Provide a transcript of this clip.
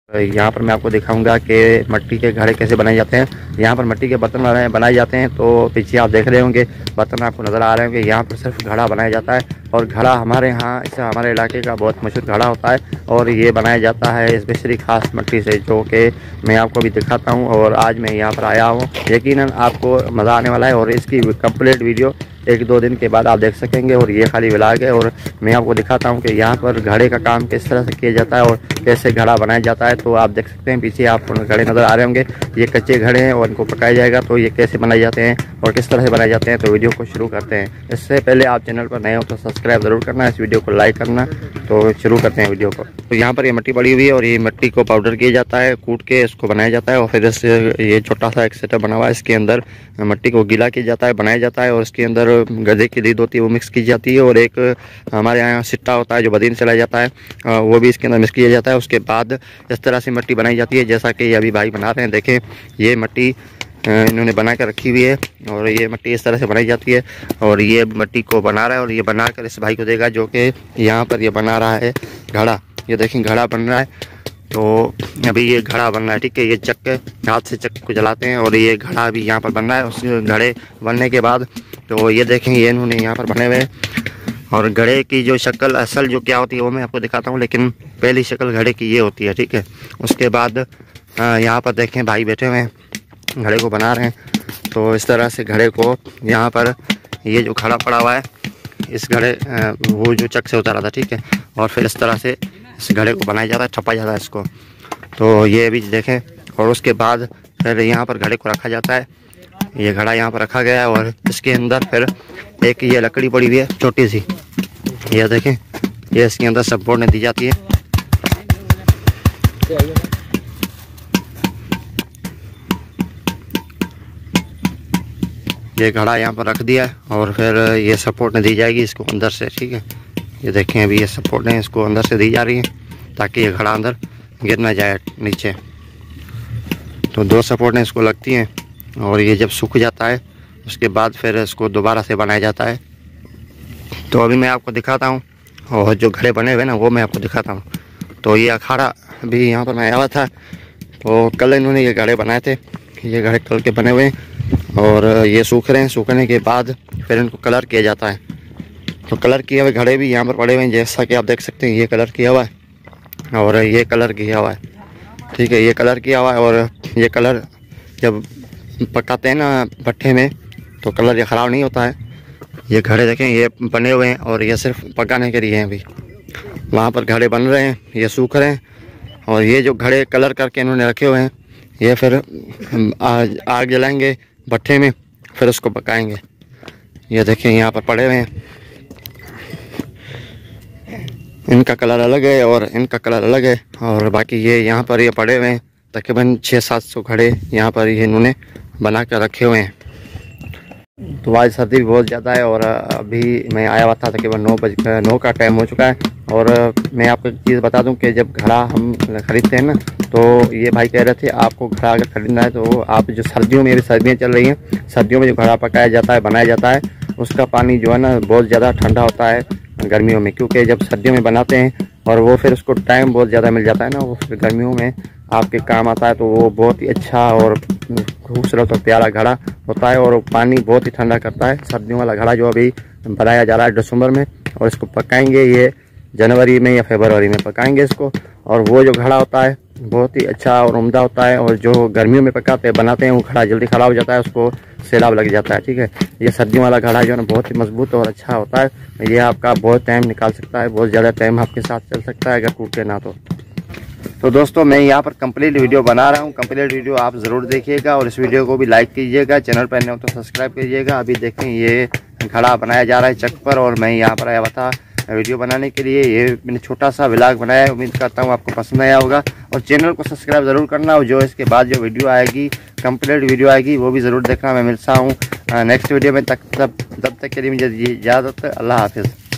यहाँ पर मैं आपको दिखाऊंगा कि मिट्टी के घड़े कैसे बनाए जाते हैं। यहाँ पर मिट्टी के बर्तन बनाए जाते हैं। तो पीछे आप देख रहे होंगे बर्तन आपको नज़र आ रहे होंगे। यहाँ पर सिर्फ घड़ा बनाया जाता है और घड़ा हमारे यहाँ इस हमारे इलाके का बहुत मशहूर घड़ा होता है और ये बनाया जाता है स्पेशली खास मिट्टी से, जो कि मैं आपको भी दिखाता हूँ। और आज मैं यहाँ पर आया हूँ, यकीनन आपको मज़ा आने वाला है और इसकी कंप्लीट वीडियो 1-2 दिन के बाद आप देख सकेंगे। और ये खाली व्लॉग है और मैं आपको दिखाता हूँ कि यहाँ पर घड़े का काम किस तरह से किया जाता है और कैसे घड़ा बनाया जाता है। तो आप देख सकते हैं पीछे आपको घड़े नज़र आ रहे होंगे। ये कच्चे घड़े हैं और इनको पकाया जाएगा। तो ये कैसे बनाए जाते हैं और किस तरह से बनाए जाते हैं, तो वीडियो को शुरू करते हैं। इससे पहले आप चैनल पर नए हो तो सब्सक्राइब ज़रूर करना, इस वीडियो को लाइक करना। तो शुरू करते हैं वीडियो को। तो यहाँ पर ये मिट्टी पड़ी हुई है और ये मिट्टी को पाउडर किया जाता है, कूट के इसको बनाया जाता है। और फिर इससे ये छोटा सा एक सेटअप बना हुआ है, इसके अंदर मिट्टी को गीला किया जाता है, बनाया जाता है। और इसके अंदर गधे की लीद होती है वो मिक्स की जाती है। और एक हमारे यहाँ सिट्टा होता है जो बदीन से लाया जाता है, वो भी इसके अंदर मिक्स किया जाता है। उसके बाद इस तरह से मिट्टी बनाई जाती है जैसा कि अभी भाई बना रहे हैं। देखें ये मिट्टी इन्होंने बना कर रखी हुई है और ये मिट्टी इस तरह से बनाई जाती है। और ये मिट्टी को बना रहा है और ये बना कर इस भाई को देगा जो कि यहाँ पर ये बना रहा है घड़ा। ये देखें घड़ा बन रहा है। तो अभी ये घड़ा बन रहा है, ठीक है। ये चक्के हाथ से चक्के को जलाते हैं और ये घड़ा भी यहाँ पर बन रहा है। उस घड़े बनने के बाद तो ये देखें ये इन्होंने यहाँ पर बने हुए हैं। और घड़े की जो शक्ल असल जो क्या होती है वो मैं आपको दिखाता हूँ, लेकिन पहली शक्ल घड़े की ये होती है, ठीक है। उसके बाद यहाँ पर देखें भाई बैठे हुए हैं, घड़े को बना रहे हैं। तो इस तरह से घड़े को यहाँ पर ये जो खड़ा पड़ा हुआ है इस घड़े वो जो चक से उतारा था, ठीक है। और फिर इस तरह से इस घड़े को बनाया जाता है, ठप्पा जाता है इसको। तो ये भी देखें। और उसके बाद फिर यहाँ पर घड़े को रखा जाता है। ये घड़ा यहाँ पर रखा गया है और इसके अंदर फिर एक ये लकड़ी पड़ी हुई है छोटी सी, ये देखें। ये इसके अंदर सपोर्ट ने दी जाती है। ये घड़ा यहाँ पर रख दिया है और फिर ये सपोर्ट ने दी जाएगी इसको अंदर से, ठीक है। ये देखें अभी ये सपोर्ट ने इसको अंदर से दी जा रही है ताकि ये घड़ा अंदर गिर ना जाए नीचे। तो 2 सपोर्ट ने इसको लगती हैं और ये जब सूख जाता है उसके बाद फिर इसको दोबारा से बनाया जाता है। तो अभी मैं आपको दिखाता हूँ और जो घड़े बने हुए ना वो मैं आपको दिखाता हूँ। तो ये अखाड़ा भी यहाँ पर मैं आया हुआ था। तो कल इन्होंने ये घड़े बनाए थे, ये घड़े कल के बने हुए हैं और ये सूख रहे हैं। सूखने के बाद फिर इनको कलर किया जाता है। तो कलर किए हुए घड़े भी यहाँ पर पड़े हुए हैं, जैसा कि आप देख सकते हैं। ये कलर किया हुआ है और ये कलर किया हुआ है, ठीक है। ये कलर किया हुआ है और ये कलर जब पकाते हैं ना भट्ठे में तो कलर ये ख़राब नहीं होता है। ये घड़े देखें ये बने हुए हैं और ये सिर्फ पकाने के लिए हैं। अभी वहाँ पर घड़े बन रहे हैं, ये सूख रहे हैं। और ये जो घड़े कलर करके इन्होंने रखे हुए हैं ये फिर आग जलाएंगे भट्ठे में, फिर उसको पकाएंगे। ये देखें यहाँ पर पड़े हुए हैं, इनका कलर अलग है और इनका कलर अलग है। और बाकी ये यहाँ पर ये पड़े हुए हैं तकरीबन 600-700 घड़े यहाँ पर ये इन्होंने बना कर रखे हुए हैं। तो आज सर्दी भी बहुत ज़्यादा है और अभी मैं आया हुआ था तकरीबन 9 का टाइम हो चुका है। और मैं आपको एक चीज़ बता दूं कि जब घड़ा हम खरीदते हैं ना तो ये भाई कह रहे थे आपको घड़ा अगर खरीदना है तो आप जो सर्दियों में, अभी सर्दियाँ चल रही हैं, सर्दियों में जो घड़ा पकाया जाता है बनाया जाता है उसका पानी जो है ना बहुत ज़्यादा ठंडा होता है गर्मियों में, क्योंकि जब सर्दियों में बनाते हैं और वो फिर उसको टाइम बहुत ज़्यादा मिल जाता है ना, वो फिर गर्मियों में आपके काम आता है। तो वो बहुत ही अच्छा और खूबसूरत और प्यारा घड़ा होता है और पानी बहुत ही ठंडा करता है। सर्दियों वाला घड़ा जो अभी बनाया जा रहा है दिसंबर में, और इसको पकाएंगे ये जनवरी में या फरवरी में पकाएंगे इसको। और वो जो घड़ा होता है बहुत ही अच्छा और उम्दा होता है। और जो गर्मियों में पकाते बनाते हैं वो घड़ा जल्दी ख़राब हो जाता है, उसको सैलाब लग जाता है, ठीक है। ये सर्दियों वाला घड़ा जो है ना बहुत ही मजबूत और अच्छा होता है। ये आपका बहुत टाइम निकाल सकता है, बहुत ज़्यादा टाइम आपके साथ चल सकता है अगर टूटे ना तो दोस्तों मैं यहाँ पर कंप्लीट वीडियो बना रहा हूँ। कंप्लीट वीडियो आप ज़रूर देखिएगा और इस वीडियो को भी लाइक कीजिएगा, चैनल पर नए हो तो सब्सक्राइब कीजिएगा। अभी देखें ये घड़ा बनाया जा रहा है चक पर और मैं यहाँ पर आया हुआ था वीडियो बनाने के लिए। ये मैंने छोटा सा व्लॉग बनाया है, उम्मीद करता हूँ आपको पसंद आया होगा। और चैनल को सब्सक्राइब ज़रूर करना और जो इसके बाद जो वीडियो आएगी कंप्लीट वीडियो आएगी वो भी ज़रूर देखना। मैं मिलता हूँ नेक्स्ट वीडियो में, तब तक के लिए मुझे इजाज़त। अल्लाह हाफिज़।